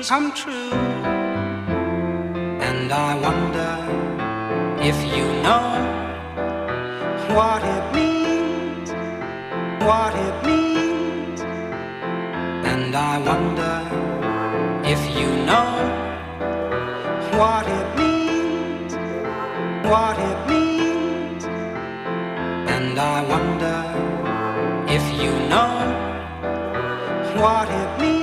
come true. And I wonder if you know what it means, what it means. And I wonder if you know what it means, what it means. And I wonder if you know what it means.